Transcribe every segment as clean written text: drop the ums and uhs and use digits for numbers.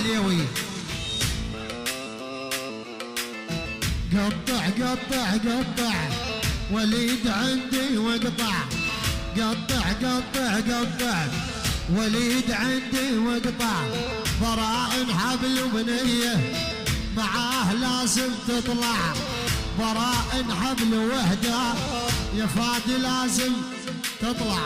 عليوي. قطع قطع قطع وليد عندي واقطع، قطع قطع قطع وليد عندي واقطع. براء حبل وبنيه معاه لازم تطلع، براء حبل وحده يا فادي لازم تطلع.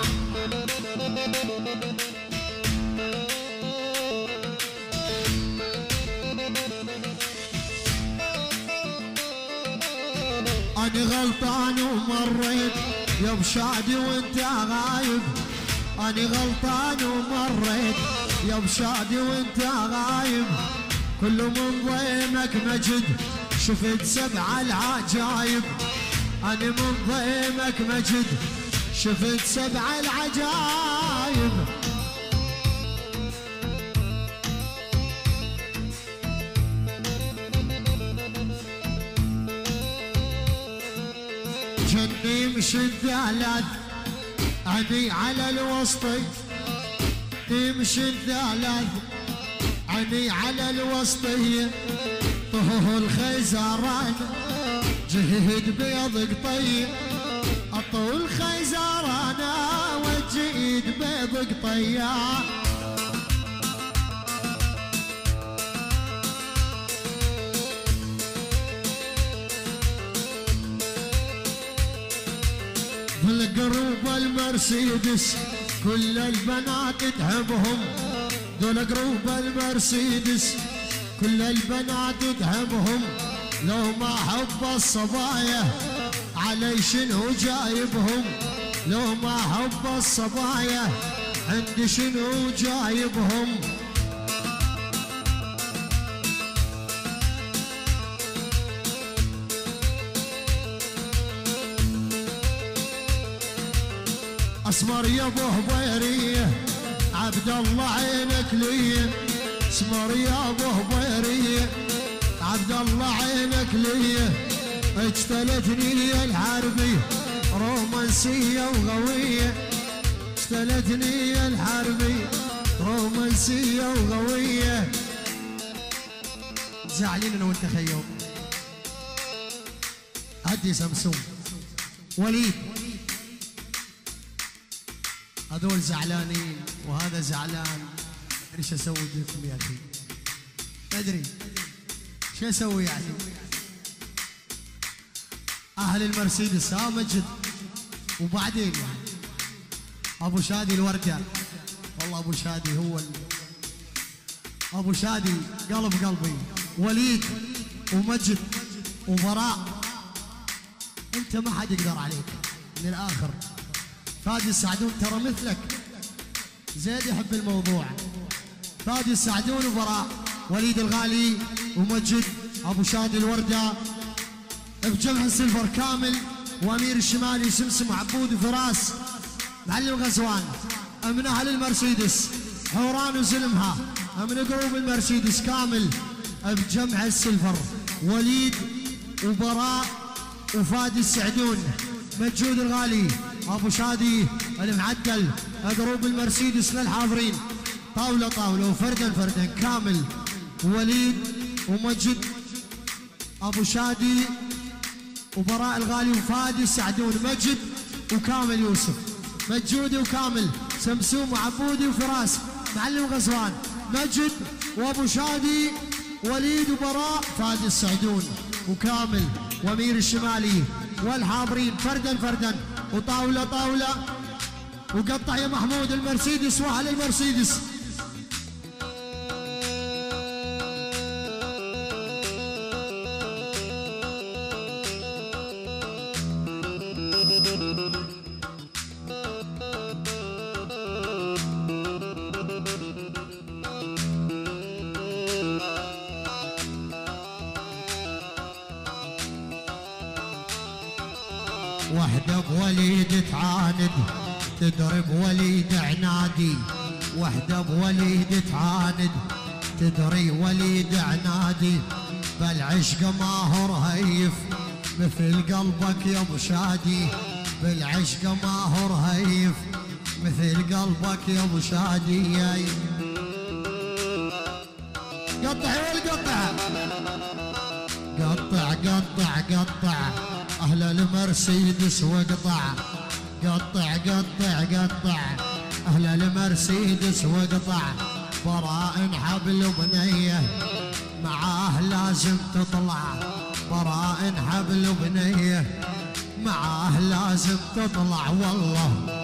أنا غلطان ومريت يا بشادي وانت غايب، أنا غلطان ومريت يا بشادي وانت غايب. كل من ضيمك مجد شفت سبع العجايب، أنا من ضيمك مجد شفت سبع العجايب. جني مشد ثلاث عيني على الوسطي، تمشي الثلاث عيني على الوسطية. طه الخيزران جهد بيض قطية، اطول خيزرانا وجيد بيض قطية. بالقروب المرسيدس كل البنات تحبهم، دول قروب المرسيدس كل البنات تحبهم. لو ما حب الصبايا علي شنو جايبهم، لو ما حب الصبايا عندي شنو جايبهم. اسمر يا ابو هبيريه عبد الله عينك لي، اسمر يا ابو هبيريه عبد الله عينك لي. اجتلتني الحربي رومانسيه وغويه، اجتلتني الحربي رومانسيه وغويه. زعلين انا وانت خيوم. هدي سمسوم وليد، هذول زعلانين وهذا زعلان. ايش اسوي بكم يا اخي؟ ما ادري شو اسوي يعني. اهل المرسيدس ها مجد، وبعدين يعني ابو شادي الورده. والله ابو شادي هو ابو شادي قلب قلبي. وليد ومجد وبراء انت ما حد يقدر عليك من الاخر. فادي السعدون ترى مثلك، زيد يحب الموضوع. فادي السعدون وبراء، وليد الغالي ومجد، ابو شادي الورده بجمع السلفر كامل، وامير الشمالي سمسم وعبود وفراس معلم غزوان. من اهل المرسيدس حوران وزلمها، من قروب المرسيدس كامل بجمع السلفر. وليد وبراء وفادي السعدون، مجود الغالي، ابو شادي المعدل، قروب المرسيدس للحاضرين. طاوله طاوله وفردا فردا كامل. وليد ومجد ابو شادي وبراء الغالي وفادي السعدون، مجد وكامل يوسف، مجودي وكامل، سمسوم وعبودي وفراس معلم غزوان، مجد وابو شادي، وليد وبراء، فادي السعدون وكامل وامير الشمالي والحاضرين فردا فردا وطاوله طاوله. وقطع يا محمود المرسيدس واهل المرسيدس. وحده بوليد تعاند تضرب وليد عنادي، وحده بوليد تعاند تدري وليد عنادي. بالعشق ما هو رهيف مثل قلبك يا ابو شادي، بالعشق ما هو رهيف مثل قلبك يا ابو شادي. قطع يا ولد قطع. قطع قطع قطع اهل المرسيدس واقطع. قطع قطع قطع اهل المرسيدس واقطع. براء حبل بنيه معاه لازم تطلع. براء حبل بنيه معاه لازم تطلع والله.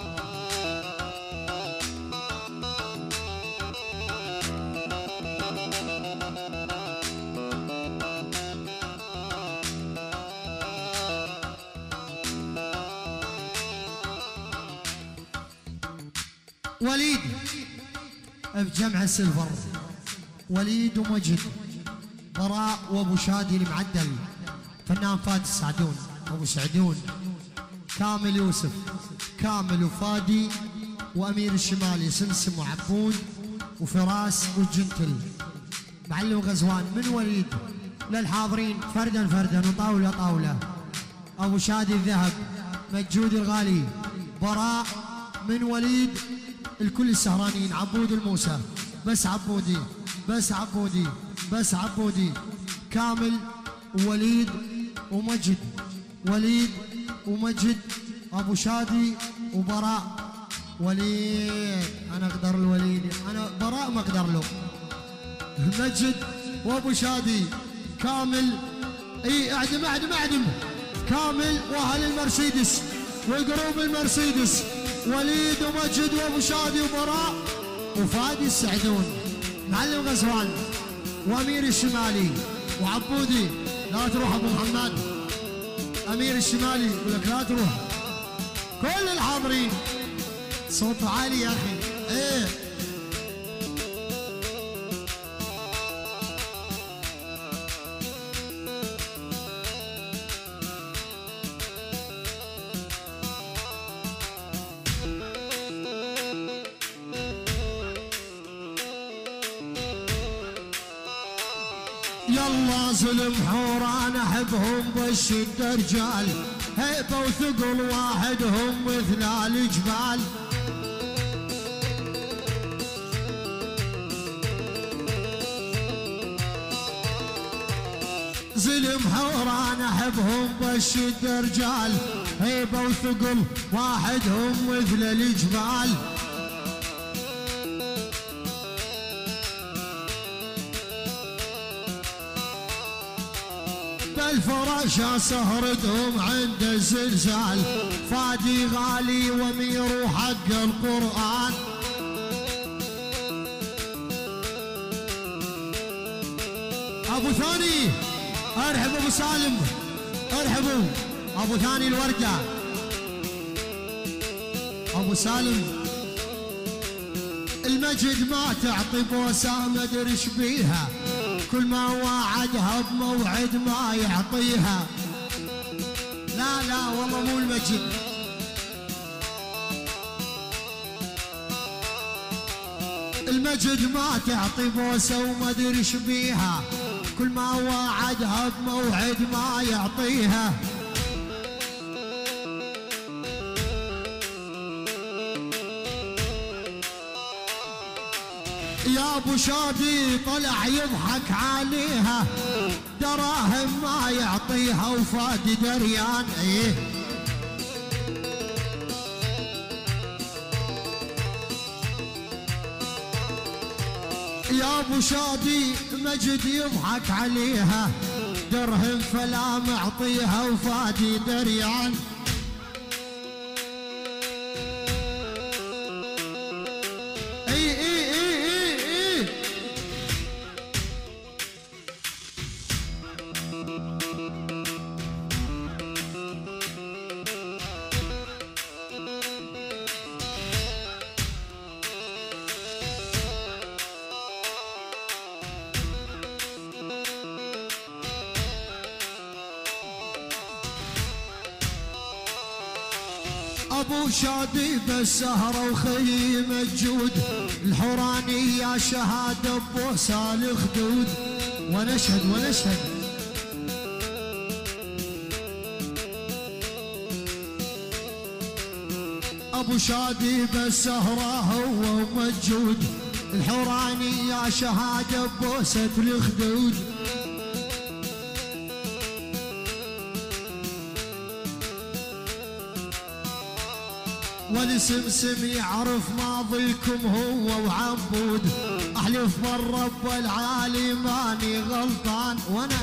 وليد بجمع السلفر، وليد ومجد، براء وابو شادي المعدل، فنان فادي السعدون، ابو سعدون، كامل يوسف، كامل وفادي وامير الشمالي، سمسم وعبود وفراس وجنتل، معلم غزوان. من وليد للحاضرين فردا فردا وطاوله طاوله. ابو شادي الذهب، مجود الغالي، براء من وليد الكل السهرانين. عبود الموسى، بس عبودي بس عبودي بس عبودي. كامل ووليد ومجد، وليد ومجد، ابو شادي وبراء. وليد انا اقدر الوليد، انا براء ما اقدر له. مجد وابو شادي، كامل اي اعدم اعدم اعدم. كامل واهل المرسيدس وقروب المرسيدس، وليد ومجد وابو شادي وبراء وفادي السعدون، معلم غزوان وامير الشمالي وعبودي. لا تروح ابو محمد، امير الشمالي يقول لك لا تروح. كل الحاضرين صوته عالي يا اخي. ايه يلا زلم حوران احبهم بالشدة رجال، هيبة وثقل واحدهم مثل الجبال. زلم حوران احبهم بالشدة رجال، هيبة وثقل واحدهم مثل الجبال. بالفراشة سهرتهم عند الزلزال، فادي غالي وامير وحق القرآن. ابو ثاني ارحب، ابو سالم ارحبوا، ابو ثاني الوردة، ابو سالم. المجد ما تعطي بوسه ما ادري ايش بيها، كل ما وعدها بموعد ما يعطيها. لا لا والله مو المجد. المجد ما تعطي بوسه وما ادري ايش بيها، كل ما وعدها بموعد ما يعطيها. يا ابو شادي طلع يضحك عليها، دراهم ما يعطيها وفادي دريان. ايه يا ابو شادي مجد يضحك عليها، درهم فلا معطيها وفادي دريان. ابو شادي بالسهره وخيمه جود، الحورانيه شهاده بوسه الخدود. ونشهد ونشهد ابو شادي بالسهره هو ومجود، الحوراني يا شهادة بوسة الخدود. والسمسم يعرف ماضيكم هو وعبود، احلف بالرب العالي ماني غلطان. وانا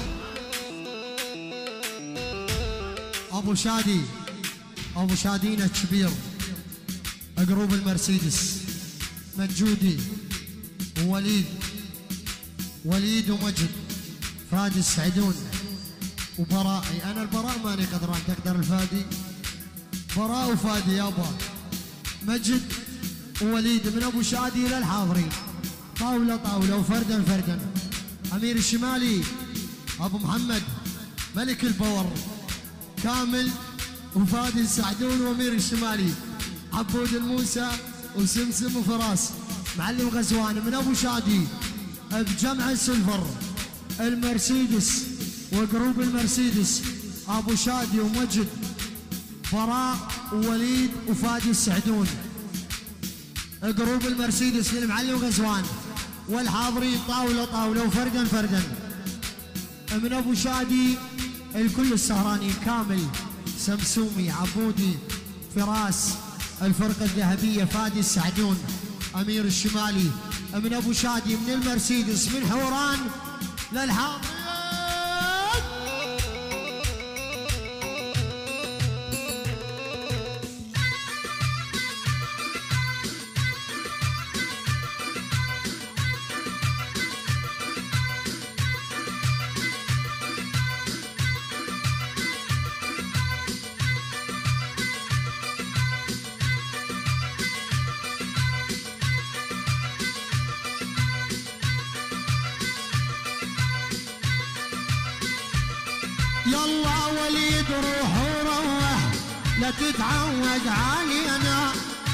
ابو شادي، ابو شادينا كبير، اقروب المرسيدس، مجودي ووليد، وليد ومجد، فادي السعدون وبرائي. انا البراء ماني قدران، تقدر الفادي؟ براء وفادي يابا، مجد ووليد من ابو شادي الى الحاضرين، طاوله طاوله وفردا فردا. امير الشمالي ابو محمد ملك البور، كامل وفادي السعدون وامير الشمالي، عبود الموسى وسمسم وفراس، معلم غزوان من ابو شادي بجمع السلفر، المرسيدس وقروب المرسيدس، ابو شادي ومجد، براء ووليد وفادي السعدون، قروب المرسيدس للمعلم غزوان والحاضرين طاوله طاوله وفردا فردا. من ابو شادي الكل السهرانين، كامل، سمسومي، عبودي، فراس، الفرقه الذهبيه، فادي السعدون، امير الشمالي. من ابو شادي من المرسيدس من حوران للحاضرين. يلا وليد روح وروح لا تتعود علينا،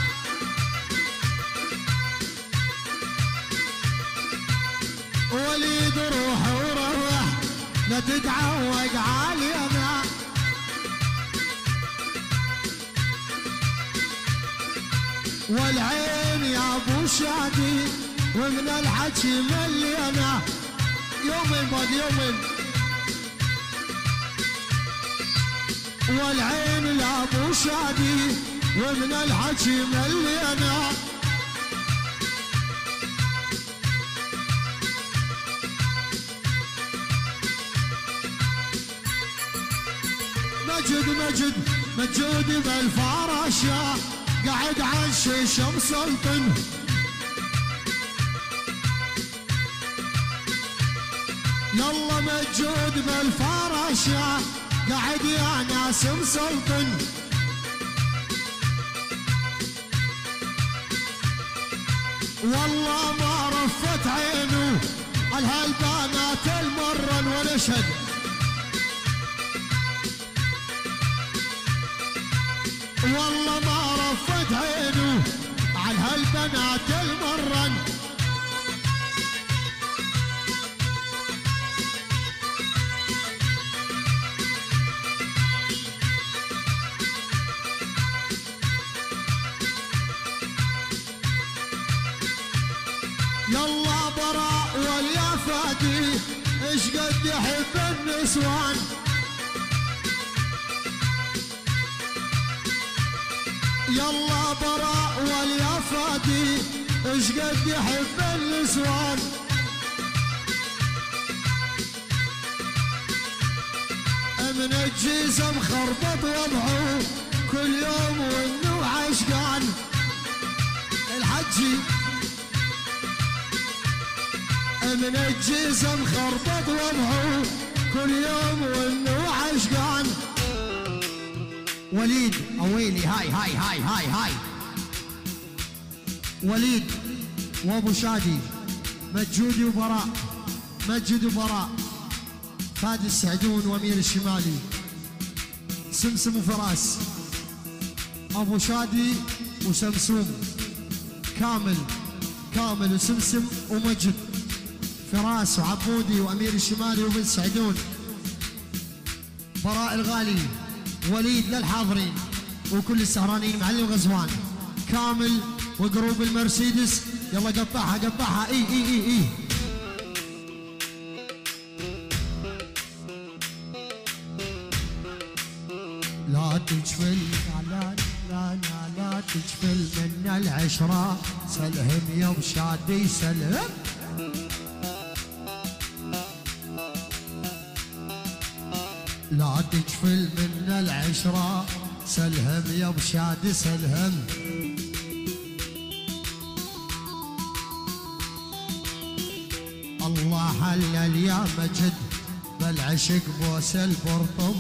وليد روح وروح لا تتعود علينا. والعين يا ابو شادي ومن الحكي ملينا، يومين بعد يومين. والعين لابو شادي ومن الحكي ملينا. مجد مجد مجود بالفراشة قاعد على الشيشة مسلطن، يلا مجود بالفراشة قاعد يا ناس مسلطن. والله ما رفت عينه على هالبنات المرن ونشهد. والله ما رفت عينه على هالبنات المرن. يلا براء واليا فادي ايش قد يحب النسوان. يلا براء واليا فادي ايش قد يحب النسوان. من الجيزة مخربط وضعه كل يوم وانه عشقان. الحجي من الجيزة مخربط وضعه كل يوم وانه عشقان. وليد اويلي هاي هاي هاي هاي هاي، وليد وابو شادي، مجودي وبراء، مجد وبراء، فادي السعدون وامير الشمالي، سمسم وفراس، ابو شادي وسمسوم، كامل كامل وسمسم ومجد، فراس وعبودي وامير الشمالي وبن سعدون، براء الغالي، وليد للحاضرين وكل السهرانين، معلم غزوان، كامل وقروب المرسيدس يلا قطعها قطعها. اي اي اي اي لا تجفل لا لا لا لا تجفل من العشرة، سلهم يا وشادي سلهم. لا تجفل من العشرة، سلهم يا وشادي سلهم. الله حلل يا مجد بالعشق بوس البرطم،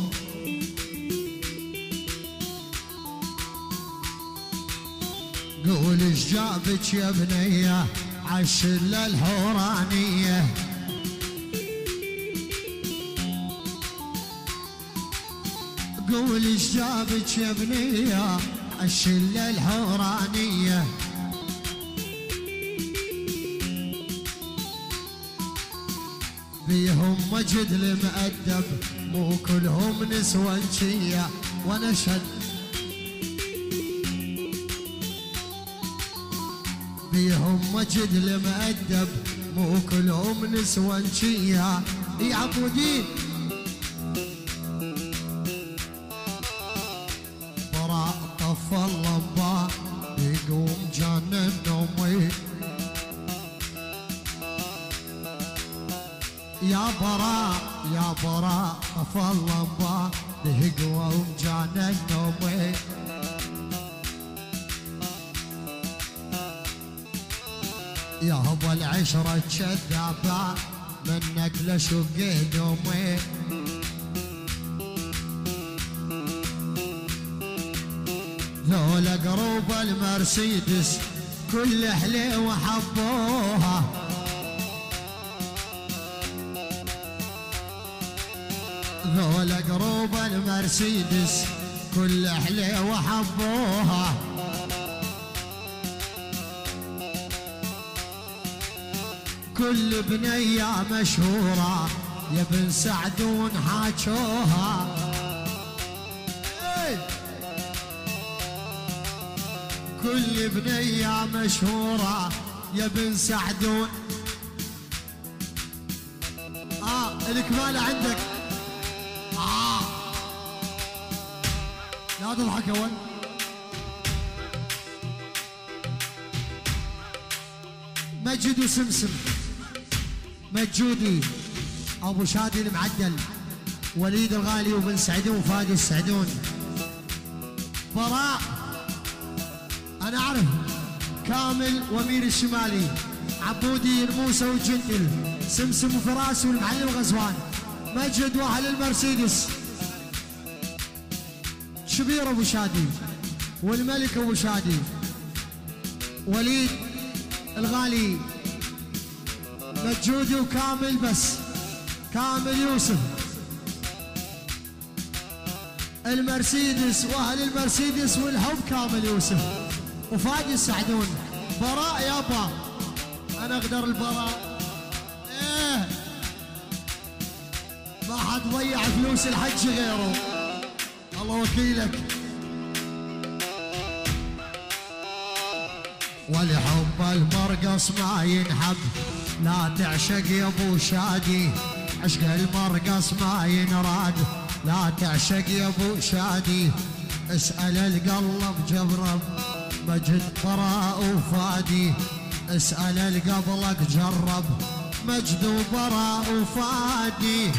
قول ايش جابك يا بنيه عالشله الحورانيه. قول ايش جابك يا بنيه عالشله الحورانيه. بيهم مجد المؤدب مو كلهم نسوانشيه ونشد. بيهم مجد المؤدب مو كلهم نسوانشيه. يا عبودين براء طفى اللمبه بيقوم جنن نومي. يا براء طفى اللمبه بيقوم جنن نومي. يا هو العشرة كذابة منك لشق هدومي. ذولا قروب المرسيدس كل حليوة حبوها. ذولا قروب المرسيدس كل حليوة حبوها. كل بنية مشهورة يا بن سعدون حاجوها. كل بنية مشهورة يا بن سعدون. الكمالة عندك. لا تضحك اول. مجد وسمسم، مجودي ابو شادي المعدل، وليد الغالي وبن سعدون وفادي السعدون. براء انا اعرف، كامل وامير الشمالي، عبودي الموسى والجندل، سمسم وفراس والمعلم غزوان، مجد واهل المرسيدس، شبير ابو شادي والملك ابو شادي، وليد الغالي، مجودي وكامل، بس كامل يوسف، المرسيدس واهل المرسيدس والحب كامل يوسف وفادي السعدون. براء يابا انا اقدر البراء. ما حد ضيع فلوس الحج غيره، الله وكيلك. ولحب المرقص ما ينحب، لا تعشق يا ابو شادي، عشق المرقص ما ينراد، لا تعشق يا ابو شادي. اسأل القلب جرب مجد براء وفادي، اسأل القبلك جرب مجد وبراء وفادي.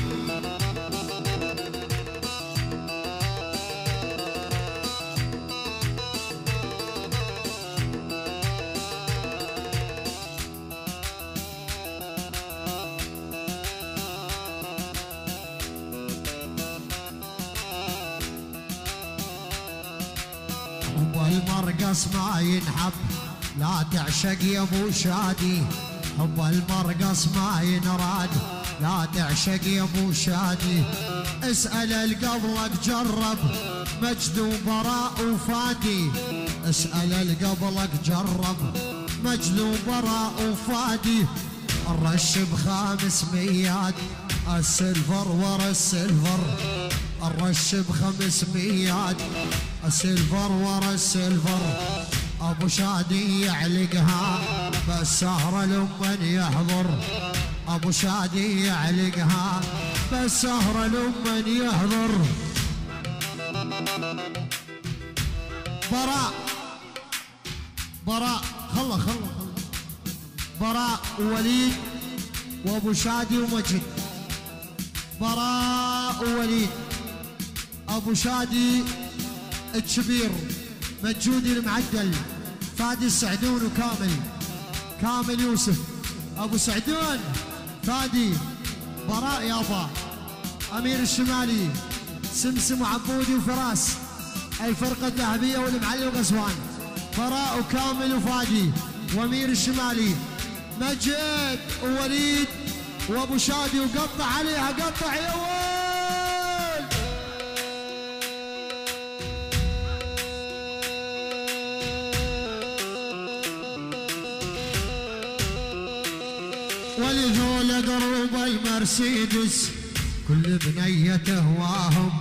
المرقص ما ينحب، لا تعشق يا ابو شادي، حب المرقص ما ينراد، لا تعشق يا ابو شادي. اسأل القبلك جرب مجد وبراء وفادي، اسأل القبلك جرب مجد وبراء وفادي. الرش ب500 السلفر ورا السلفر، الرش ب500 السلفر ورا السلفر، ابو شادي يعلقها بس سهرة لمن يحضر، ابو شادي يعلقها بس سهرة لمن يحضر. براء خله براء ووليد وابو شادي ومجد. براء ووليد، ابو شادي الكبير، مجودي المعدل، فادي السعدون وكامل، كامل يوسف، ابو سعدون، فادي، براء يابا، امير الشمالي، سمسم وعبودي وفراس، الفرقه الذهبيه والمعلم غزوان. براء وكامل وفادي وامير الشمالي، مجد ووليد وابو شادي، وقطع عليها، قطع يا ولد. ولذول قروب المرسيدس كل بنية تهواهم،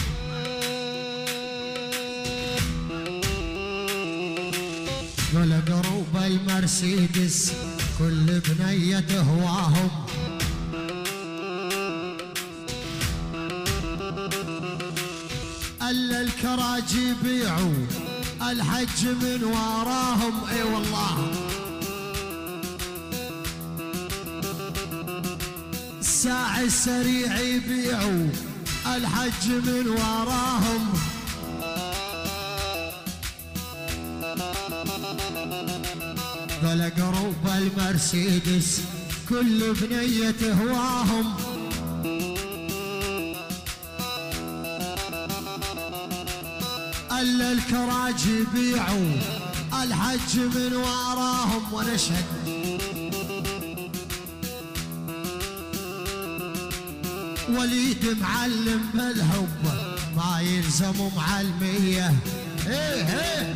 ذول قروب المرسيدس كل بنية تهواهم. الا الكراجي يبيعوا الحج من وراهم، اي والله. الساعي السريع يبيعوا الحج من وراهم. ذولا قروب المرسيدس كل بنية هواهم. الا الكراجي يبيعوا الحج من وراهم. ونشهد وليد معلم بالحب ما يلزم معلميه. ايه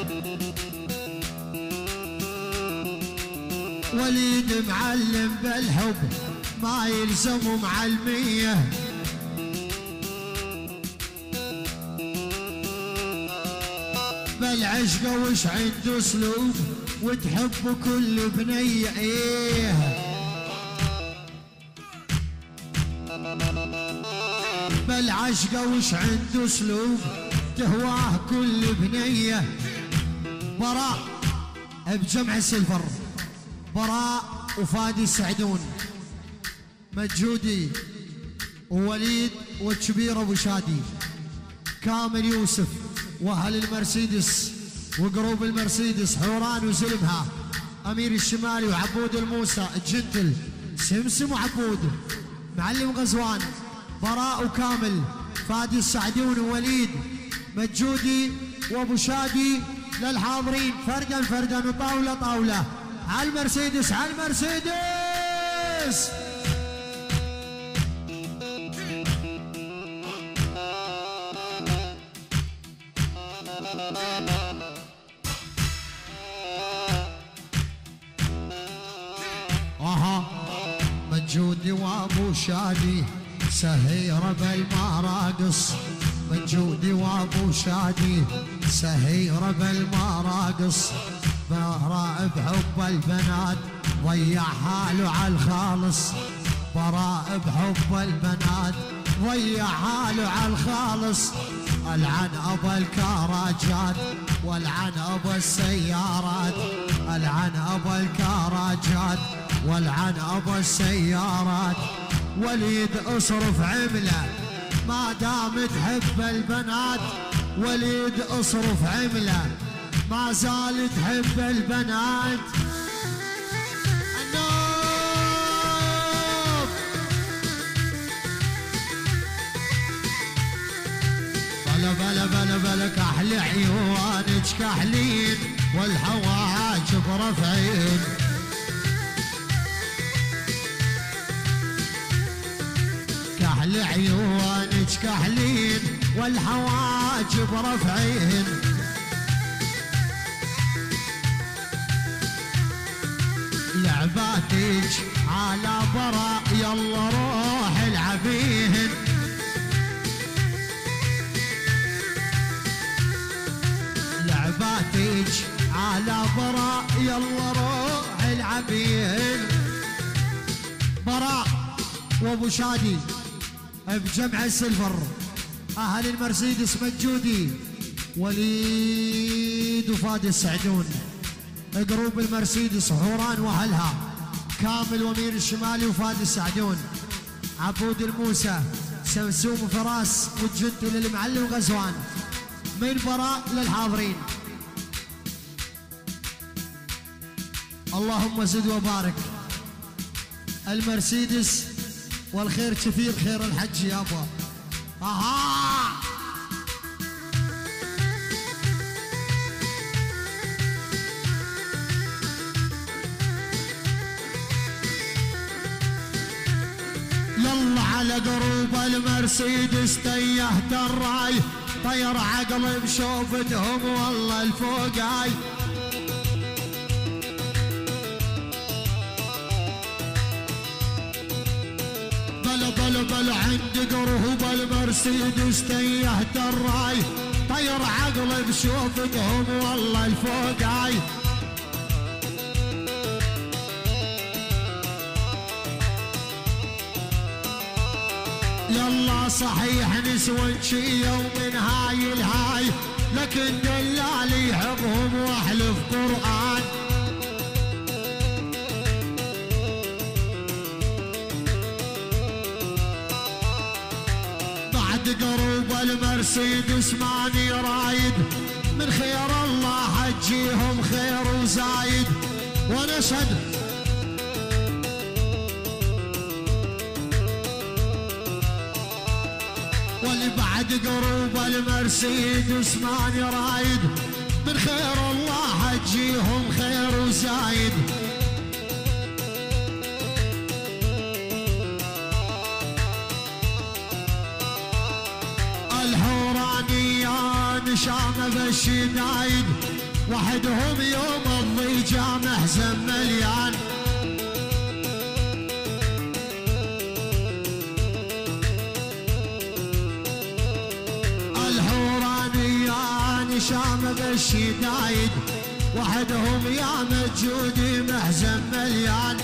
وليد معلم بالحب ما يلزم معلميه. بالعشقه وش عنده اسلوب وتحب كل بنيه. ايه بالعشقه وش عنده اسلوب تهواه كل بنيه. براء بجمع السلفر، براء وفادي السعدون، مجودي ووليد والكبير ابو شادي، كامل يوسف واهل المرسيدس وقروب المرسيدس، حوران وزلمها، امير الشمالي وعبود الموسى، الجنتل، سمسم وعبود، معلم غزوان، براء وكامل، فادي السعدون ووليد، مجودي وابو شادي. للحاضرين فردا فردا وطاوله طاوله. على المرسيدس، على المرسيدس. مجودي وابو شادي سهيرة بالمراقص، مجودي وابو شادي سهيرة بالمراقص. براء بحب البنات ضيع حاله على الخالص، براء بحب البنات ضيع حاله على الخالص. العن ابا الكراجات والعن ابا السيارات، العن ابا الكراجات والعن ابا السيارات. وليد اصرف عمله ما دام تحب البنات، وليد اصرف عمله ما زال تحب البنات. النوب بلا بلا بلا بلا كحل عيونك كحلين والحواجب رفعين. كحل عيونك كحلين والحواجب رفعين. لعباتك على براء يلا روح العبيهن. لعباتك هلا براء يلا روح العبين. براء وابو شادي بجمع السلفر. اهل المرسيدس مجودي وليد وفادي السعدون. جروب المرسيدس حوران واهلها كامل وامير الشمالي وفادي السعدون. عبود الموسى سمسوم وفراس والجنتي للمعلم غزوان. من براء للحاضرين اللهم زد وبارك. المرسيدس والخير كثير خير الحج يابا. اها يلا على قروب المرسيدس تيهت الراي. طير عقلي بشوفتهم والله الفوقاي. بل عند قروب المرسيدس تيهت الراي. طير عقلي بشوفتهم والله الفوقاي. يلا صحيح نسوى شي ومن هاي الهاي لكن دلالي يحبهم واحلف قرآن. بعد قروب المرسيدس ماني رايد من خير الله حجيهم خير وزايد. ونشهد بعد قروب المرسيدس ماني رايد من خير الله حجيهم خير وزايد. الحورانيان شام بالشدايد وحدهم يوم الضيجة محزن مليان. شام بالشدايد وحدهم يا مجودي محزن مليان.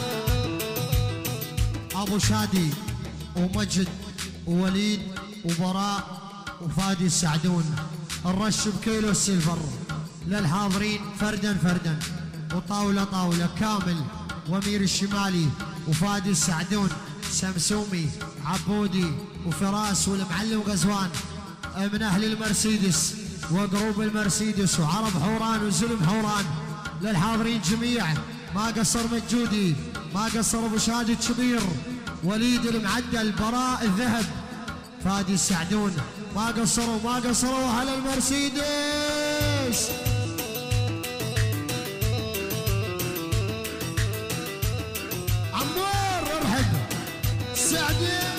ابو شادي ومجد ووليد وبراء وفادي السعدون. الرش بكيلو السلفر للحاضرين فردا فردا وطاوله طاوله كامل. وامير الشمالي وفادي السعدون سمسومي عبودي وفراس والمعلم غزوان من اهل المرسيدس وقروب المرسيدس وعرب حوران وزلم حوران. للحاضرين جميع ما قصر مجودي ما قصر ابو شادي الشبير وليد المعدل براء الذهب فادي السعدون ما قصروا اهل المرسيدس. عمور ارحب سعدي